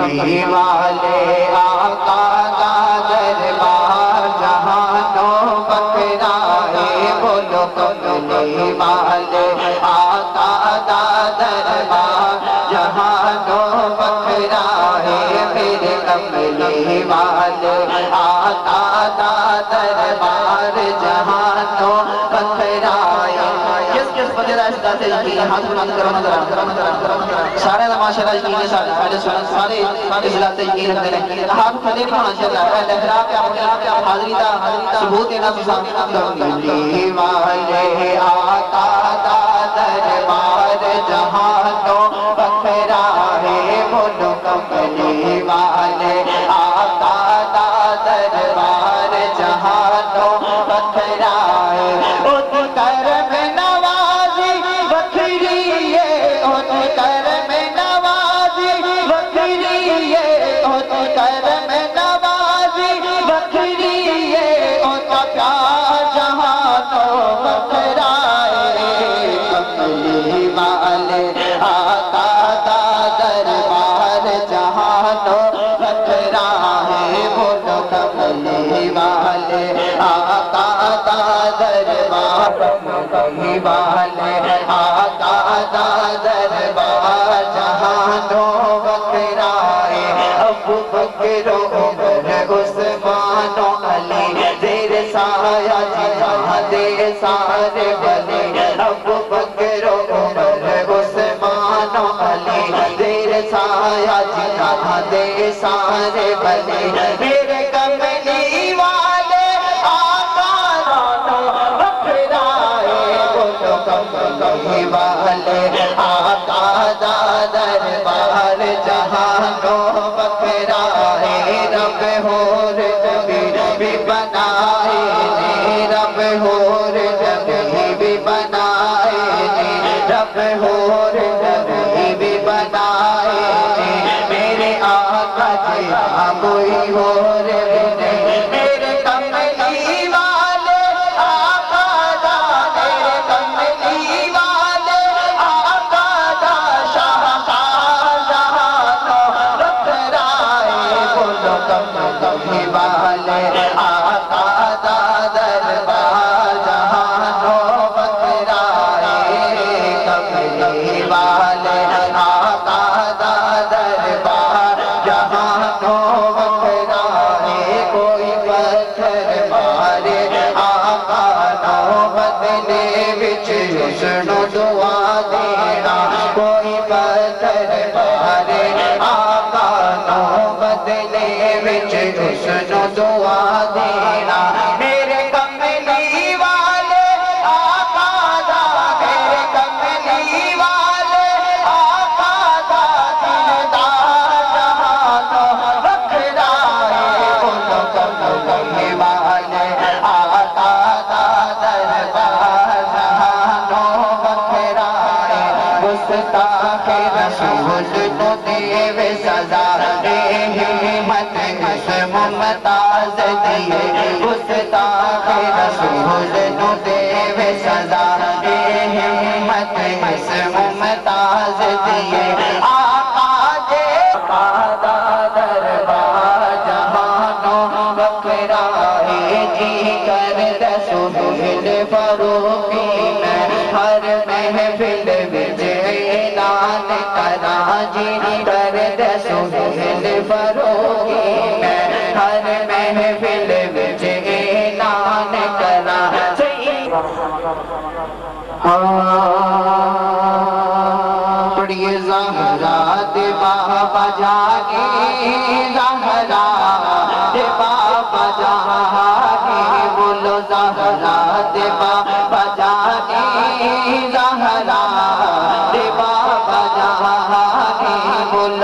کملی والے آقا کا دربار جہانوں بکرائے بولو کملی والے آقا کا دربار جہانوں بکرائے میرے کملی والے آقا کا دربار جہانوں بکرائے کس کس وجہ راشدہ سے یقین ہاتھ بلند کرو نظر سارے معاشرہ یقین ہے سارے سارے اضلاع سے یقین رکھتے ہیں ہاتھ کھلے بھی ہونا چاہتا ہے لہرا کے حاضری دا ثبوت دینا کملی والے آقا کا دربار جہانوں بکرائے بولو کملی والے آقا کا دربار جہانوں بکرائے ان کرم نوازی بکری ہے ان کرم نوازی بکری ہے ان کرم نوازی بکری ہے ان کا پیار جہانوں بکرائے کملی والے آقا کا دربار جہانوں بکرائے بولو کملی والے آقا کا دربار کملی والے آقا کا دربار جہانوں بکرائے ابو بکر و عمر عثمان و علی زیر سایہ جہاں دے سارے ولی ابو بکر و عمر عثمان و علی زیر سایہ جہاں دے سارے ولی میرے کملی والے آقا رانوں بکرائے بولو کملی والے آقا دا دربار جہانوں بکرائے رب حور نبی بھی بنائے رب حور نبی بھی بنائے رب حور نبی بھی بنائے میرے آقا جی کوئی حور نہیں میرے کملی والے آقا دا میرے کملی والے آقا دا شاہ جہانوں بکرائے بولو کملی والے آقا دا دربار جہانوں بکرائے کملی والے آقا دا دربار جہانوں بکرائے کوئی پتھر مارے آقا نو بدلے وچ حسن و دعا دینا کوئی پتھر مارے آقا نو بدلے وچ حسن و دعا دینا میرے کملی والے آقا دا میرے کملی والے آقا دا دیدار جہانوں بکرائے بولو کملی والے آقا دا دربار جہانوں بکرائے گستاخ رسول نو دیوے سزا ہمت اس ممتاز دیئے گستاخ رسول نو دیوے سزا ہمت اس ممتاز دیئے آقا دے آقا دربار جہانوں بکرائے جی کر سہیل فاروقی میں ہر محفل وچ اعلان کرا جی کر سہیل فاروقی میں ہر محفل وچ اعلان کرا پڑھیے زہرا دے بابا جانے زہرا دے بابا جانے بولو زہرا دے بابا جانے زہرا دے بابا جانے بولو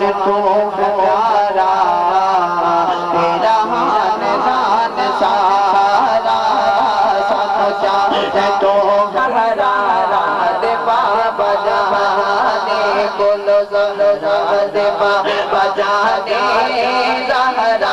تو پیارا تیرا خاندان سارا سچا ہے تو گھرارا دے بابا جانے بولو زہرا دے بابا جانے زہرا